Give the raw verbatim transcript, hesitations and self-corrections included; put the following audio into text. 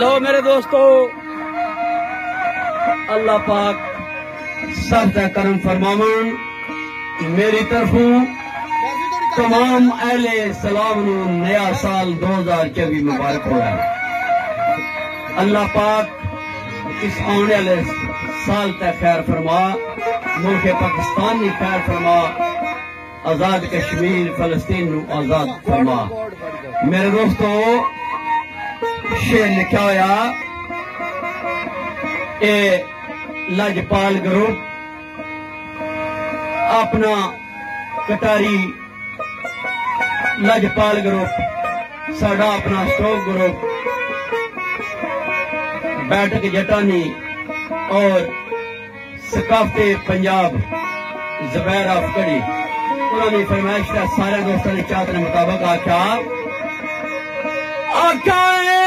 लो मेरे दोस्तों, अल्लाह पाक सब तक करम फरमावन। मेरी तरफों तमाम अहले सलाम नू नया साल दो हजार चौबीस मुबारक हो रहा है। अल्लाह पाक इस आने वाले साल तक खैर फरमा, मुल्क पाकिस्तान की खैर फरमा, आजाद कश्मीर फलस्तीन नू आजाद फरमा। मेरे दोस्तों, शेर लिखा होया ए लजपाल ग्रुप अपना कटारी लजपाल ग्रुप साडा अपना स्टॉक ग्रुप बैठक जटानी और सकाफते पंजाब जुबैर अफकड़ी उन्होंने फरमाइश का सारे दोस्तों ने चाहत ने मुताबिक आख्या आख्या